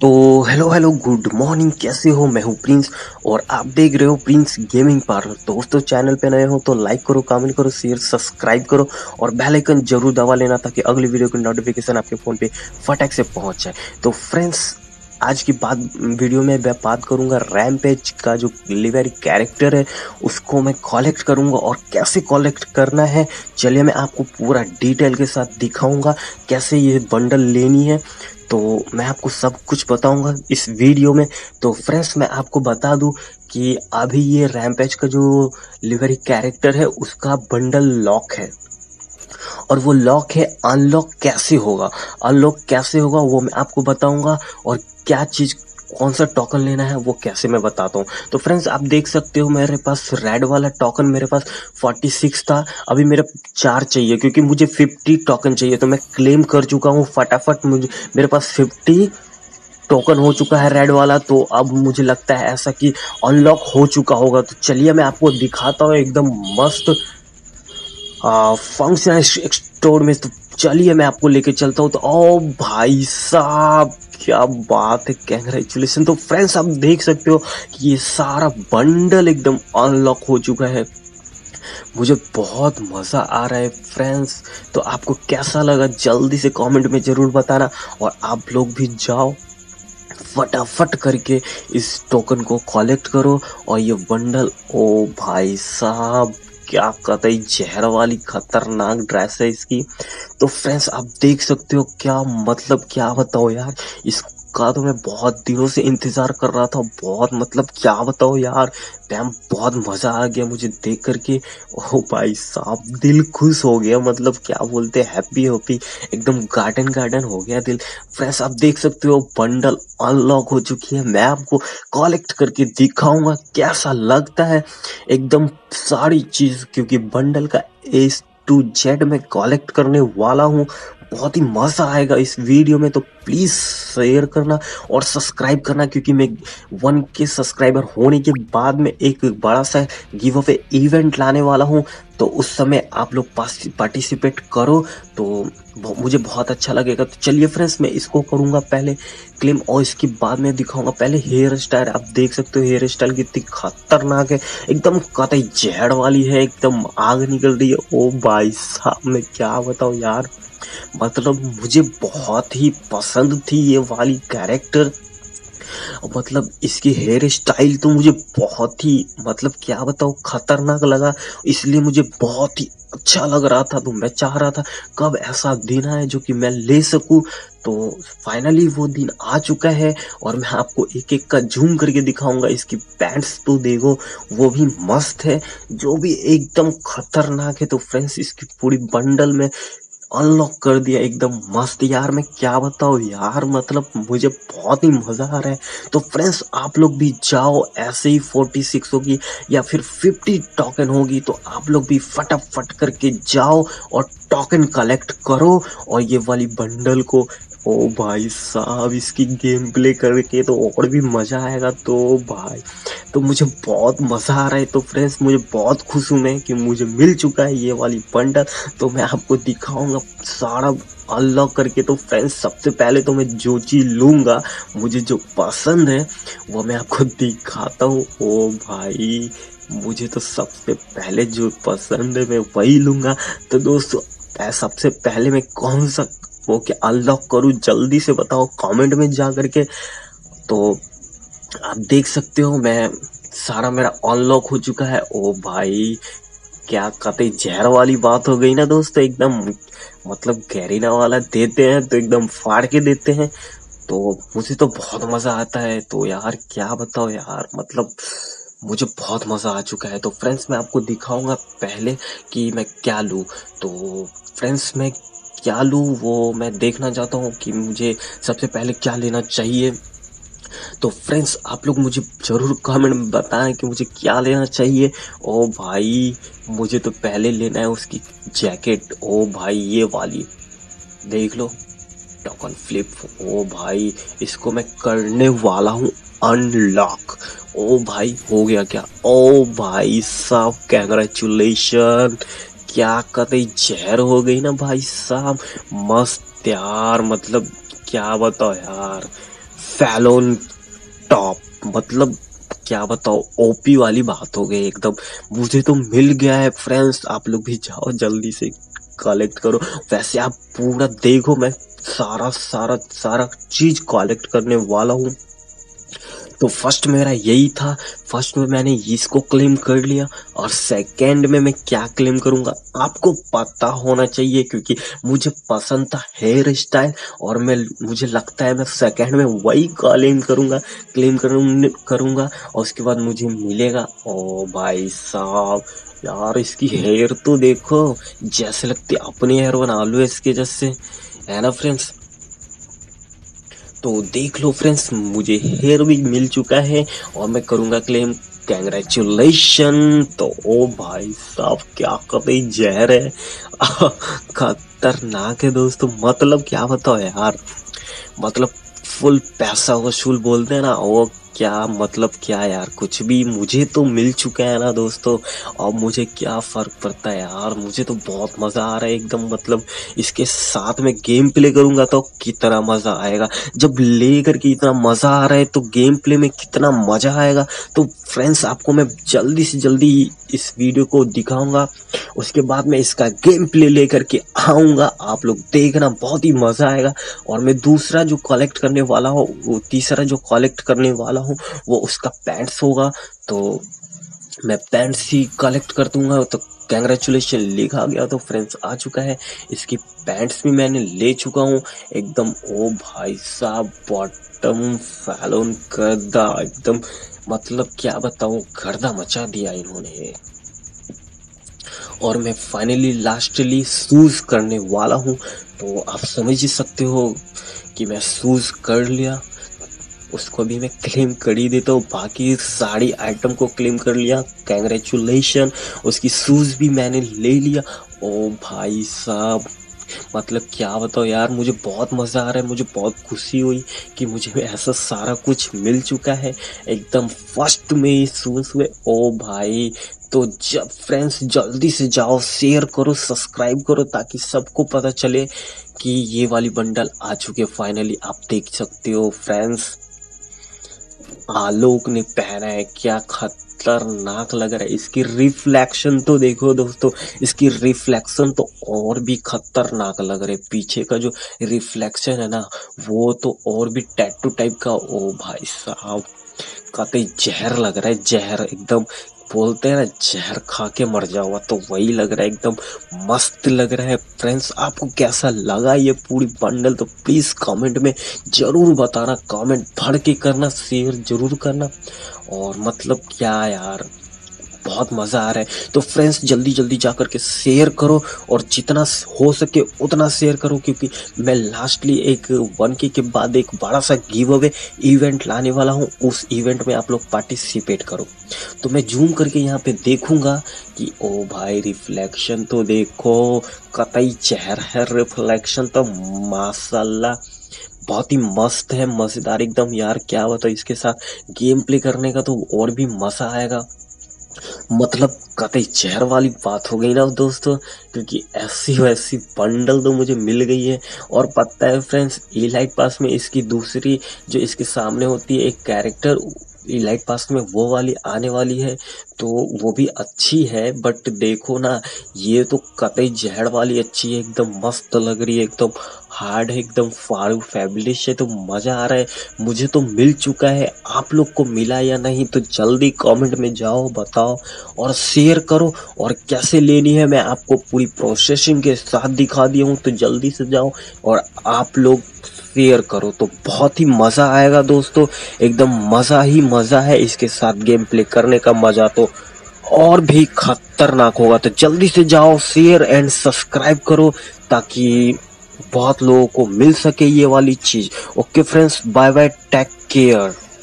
तो hello hello good morning, कैसे हो? मैं हूँ प्रिंस और आप देख रहे हो प्रिंस गेमिंग पार्लर। दोस्तों, चैनल पे नए हो तो लाइक करो, कमेंट करो, शेयर सब्सक्राइब करो और बेल आइकन जरूर दबा लेना ताकि अगली वीडियो की नोटिफिकेशन आपके फ़ोन पे फटाक से पहुंच जाए। तो फ्रेंड्स, आज की वीडियो में मैं बात करूंगा रैम्पेज का जो लिवरी कैरेक्टर है उसको मैं कलेक्ट करूंगा और कैसे कलेक्ट करना है चलिए मैं आपको पूरा डिटेल के साथ दिखाऊंगा कैसे ये बंडल लेनी है। तो मैं आपको सब कुछ बताऊंगा इस वीडियो में। तो फ्रेंड्स, मैं आपको बता दूं कि अभी ये रैम्पेज का जो लिवरी कैरेक्टर है उसका बंडल लॉक है और वो लॉक है। अनलॉक कैसे होगा वो मैं आपको बताऊंगा और क्या चीज कौन सा टोकन लेना है वो कैसे मैं बताता हूँ। तो फ्रेंड्स, आप देख सकते हो मेरे पास रेड वाला टोकन मेरे पास 46 था। अभी मेरे 4 चाहिए क्योंकि मुझे 50 टोकन चाहिए, तो मैं क्लेम कर चुका हूँ फटाफट। मुझे मेरे पास 50 टोकन हो चुका है रेड वाला। तो अब मुझे लगता है ऐसा कि अनलॉक हो चुका होगा। तो चलिए मैं आपको दिखाता हूँ एकदम मस्त फंक्शन स्टोर में। तो चलिए मैं आपको लेके चलता हूँ। तो ओ भाई साहब, क्या बात है, कैंग्रेचुलेशन। तो फ्रेंड्स, आप देख सकते हो कि ये सारा बंडल एकदम अनलॉक हो चुका है। मुझे बहुत मजा आ रहा है फ्रेंड्स। तो आपको कैसा लगा जल्दी से कमेंट में जरूर बताना और आप लोग भी जाओ फटाफट करके इस टोकन को कलेक्ट करो और ये बंडल, ओ भाई साहब, क्या कतई जहर वाली खतरनाक ड्रेस है इसकी। तो फ्रेंड्स, आप देख सकते हो, क्या मतलब क्या बताओ यार, इसका तो मैं बहुत दिनों से इंतजार कर रहा था। बहुत मतलब क्या बताओ यार, डैम बहुत मजा आ गया मुझे देख करके। ओ भाई साहब, दिल खुश हो गया, मतलब क्या बोलते, हैप्पी हैप्पी, एकदम गार्डन गार्डन हो गया दिल। फ्रेंड्स, आप देख सकते हो बंडल अनलॉक हो चुकी है। मैं आपको कलेक्ट करके दिखाऊंगा कैसा लगता है एकदम सारी चीज, क्योंकि बंडल का A to Z में कलेक्ट करने वाला हूँ। बहुत ही मजा आएगा इस वीडियो में। तो प्लीज शेयर करना और सब्सक्राइब करना, क्योंकि मैं 1K सब्सक्राइबर होने के बाद में एक बड़ा सा गिव अवे इवेंट लाने वाला हूँ। तो उस समय आप लोग पार्टिसिपेट करो तो मुझे बहुत अच्छा लगेगा। तो चलिए फ्रेंड्स, मैं इसको करूंगा पहले क्लेम और इसके बाद में दिखाऊंगा। पहले हेयर स्टाइल आप देख सकते हो, हेयर स्टाइल कितनी खतरनाक है, एकदम कतई जहर वाली है, एकदम आग निकल रही है। ओ भाई साहब, मैं क्या बताऊं यार, मतलब मुझे बहुत ही पसंद थी ये वाली कैरेक्टर। मतलब इसकी हेयर स्टाइल तो मुझे बहुत ही, मतलब क्या बताऊं, खतरनाक लगा, इसलिए मुझे बहुत ही अच्छा लग रहा था। तो मैं चाह रहा था कब ऐसा दिन आए जो कि मैं ले सकूं। तो फाइनली वो दिन आ चुका है और मैं आपको एक एक का जूम करके दिखाऊंगा। इसकी पैंट्स तो देखो, वो भी मस्त है, जो भी एकदम खतरनाक है। तो फ्रेंड्स, इसकी पूरी बंडल में अनलॉक कर दिया, एकदम मस्त यार। मैं क्या बताऊं यार, मतलब मुझे बहुत ही मजा आ रहा है। तो फ्रेंड्स, आप लोग भी जाओ, ऐसे ही 46 होगी या फिर 50 टोकन होगी तो आप लोग भी फटाफट करके जाओ और टोकन कलेक्ट करो और ये वाली बंडल को। ओ भाई साहब, इसकी गेम प्ले करके तो और भी मजा आएगा। तो भाई, तो मुझे बहुत मजा आ रहा है। तो फ्रेंड्स, मुझे बहुत खुश हूं मैं कि मुझे मिल चुका है ये वाली बंडल। तो मैं आपको दिखाऊंगा सारा अनलॉक करके। तो फ्रेंड्स, सबसे पहले तो मैं जो चीज लूंगा, मुझे जो पसंद है वो मैं आपको दिखाता हूँ। ओ भाई, मुझे तो सबसे पहले जो पसंद है मैं वही लूंगा। तो दोस्तों, सबसे पहले मैं कौन सा वो क्या अनलॉक करूं, जल्दी से बताओ कमेंट में जा करके। तो आप देख सकते हो, मैं सारा मेरा अनलॉक हो चुका है। ओ भाई, क्या कतई जहर वाली बात हो गई ना दोस्तों, एकदम मतलब गैरीना वाला देते हैं तो एकदम फाड़ के देते हैं। तो मुझे तो बहुत मजा आता है। तो यार क्या बताओ यार, मतलब मुझे बहुत मजा आ चुका है। तो फ्रेंड्स, मैं आपको दिखाऊंगा पहले कि मैं क्या लूं। तो फ्रेंड्स, मैं क्या लूं वो मैं देखना चाहता हूं कि मुझे सबसे पहले क्या लेना चाहिए। तो फ्रेंड्स, आप लोग मुझे जरूर कमेंट में बताएं कि मुझे क्या लेना चाहिए। ओ भाई, मुझे तो पहले लेना है उसकी जैकेट। ओ भाई, ये वाली देख लो, टोकन फ्लिप। ओ भाई, इसको मैं करने वाला हूँ अनलॉक। ओ भाई, हो गया क्या? ओ भाई साहब, कैंग्रेचुलेशन, क्या कतई जहर हो गई ना भाई साहब, मस्त यार, मतलब क्या बताओ यार, फैलोन टॉप, मतलब क्या बताओ, ओपी वाली बात हो गई एकदम। मुझे तो मिल गया है फ्रेंड्स, आप लोग भी जाओ जल्दी से कलेक्ट करो। वैसे आप पूरा देखो, मैं सारा सारा सारा चीज कलेक्ट करने वाला हूँ। तो फर्स्ट मेरा यही था, फर्स्ट में मैंने इसको क्लेम कर लिया, और सेकंड में मैं क्या क्लेम करूंगा आपको पता होना चाहिए, क्योंकि मुझे पसंद था हेयर स्टाइल, और मुझे लगता है मैं सेकंड में वही क्लेम करूंगा, और उसके बाद मुझे मिलेगा। ओ भाई साहब, यार इसकी हेयर तो देखो, जैसे लगती अपनी हेयर बना लो इसके जैसे, है ना फ्रेंड्स। तो देख लो फ्रेंड्स, मुझे हेयर भी मिल चुका है, और मैं करूंगा क्लेम। कैंग्रेचुलेशन। तो ओ भाई साहब, क्या कतई जहर है खतरनाक है दोस्तों, मतलब क्या बताओ यार, मतलब फुल पैसा वसूल बोलते हैं ना, वो क्या मतलब क्या यार, कुछ भी मुझे तो मिल चुका है ना दोस्तों। अब मुझे क्या फर्क पड़ता है यार, मुझे तो बहुत मजा आ रहा है एकदम, मतलब इसके साथ में गेम प्ले करूंगा तो कितना मजा आएगा। जब ले करके इतना मजा आ रहा है तो गेम प्ले में कितना मजा आएगा। तो फ्रेंड्स, आपको मैं जल्दी से जल्दी इस वीडियो को दिखाऊंगा, उसके बाद मैं इसका गेम प्ले लेकर के आऊंगा, आप लोग देखना, बहुत ही मजा आएगा। और मैं दूसरा जो कलेक्ट करने वाला हूँ, वो तीसरा जो कलेक्ट करने वाला हूँ, वो उसका पैंट्स होगा। तो मैं पैंट्स ही कलेक्ट कर दूंगा। तो कैंग्रेचुलेशन लिखा गया, तो फ्रेंड्स आ चुका है, इसकी पैंट्स भी मैंने ले चुका हूँ एकदम। ओ भाई साहब, बॉटम फैलोन गर्दा एकदम, मतलब क्या बताऊं, गर्दा मचा दिया इन्होंने। और मैं फाइनली लास्टली शूज करने वाला हूँ। तो आप समझ ही सकते हो कि मैं शूज कर लिया, उसको भी मैं क्लेम कर ही देता हूँ। बाकी सारी आइटम को क्लेम कर लिया, कैंग्रेचुलेशन। उसकी शूज भी मैंने ले लिया। ओ भाई साहब, मतलब क्या बताओ यार, मुझे बहुत मजा आ रहा है, मुझे बहुत खुशी हुई कि मुझे ऐसा सारा कुछ मिल चुका है एकदम फर्स्ट में ही शूज हुए। ओ भाई, तो जब फ्रेंड्स जल्दी से जाओ, शेयर करो, सब्सक्राइब करो, ताकि सबको पता चले कि ये वाली बंडल आ चुके। फाइनली आप देख सकते हो फ्रेंड्स, आलोक ने पहना है, क्या खतरनाक लग रहा है। इसकी रिफ्लेक्शन तो देखो दोस्तों, इसकी रिफ्लेक्शन तो और भी खतरनाक लग रहा है। पीछे का जो रिफ्लेक्शन है ना, वो तो और भी टैटू टाइप का। ओ भाई साहब, कतई जहर लग रहा है, जहर एकदम, बोलते हैं ना जहर खा के मर जाऊंगा, तो वही लग रहा है एकदम, मस्त लग रहा है। फ्रेंड्स, आपको कैसा लगा ये पूरी बंडल, तो प्लीज कमेंट में जरूर बताना, कमेंट भर के करना, शेयर जरूर करना। और मतलब क्या यार, बहुत मजा आ रहा है। तो फ्रेंड्स, जल्दी जल्दी जाकर के शेयर करो, और जितना हो सके उतना शेयर करो, क्योंकि मैं लास्टली एक 1K के बाद एक बड़ा सा गिव अवे इवेंट लाने वाला हूँ। उस इवेंट में आप लोग पार्टिसिपेट करो। तो मैं जूम करके यहाँ पे देखूंगा कि ओ भाई, रिफ्लेक्शन तो देखो, कतई चेहर है रिफ्लेक्शन तो, माशाल्लाह, बहुत ही मस्त है, मजेदार एकदम यार। क्या बताओ, इसके साथ गेम प्ले करने का तो और भी मजा आएगा। मतलब कतई चेहर वाली बात हो गई ना दोस्तों, क्योंकि ऐसी वैसी बंडल तो मुझे मिल गई है। और पता है फ्रेंड्स, इलाइट पास में इसकी दूसरी जो इसके सामने होती है एक कैरेक्टर, इलाइट पास में वो वाली आने वाली है, तो वो भी अच्छी है। बट देखो ना, ये तो कतई जहर वाली अच्छी है, एकदम मस्त लग रही है, एकदम हार्ड है, एकदम फाड़ू फैबुलस है। तो मजा आ रहा है, मुझे तो मिल चुका है। आप लोग को मिला या नहीं, तो जल्दी कमेंट में जाओ, बताओ और शेयर करो। और कैसे लेनी है मैं आपको पूरी प्रोसेसिंग के साथ दिखा दिया हूँ, तो जल्दी से जाओ और आप लोग शेयर करो, तो बहुत ही मजा आएगा दोस्तों, एकदम मजा ही मजा है। इसके साथ गेम प्ले करने का मजा तो और भी खतरनाक होगा। तो जल्दी से जाओ, शेयर एंड सब्सक्राइब करो, ताकि बहुत लोगों को मिल सके ये वाली चीज। Okay friends, bye bye, take care.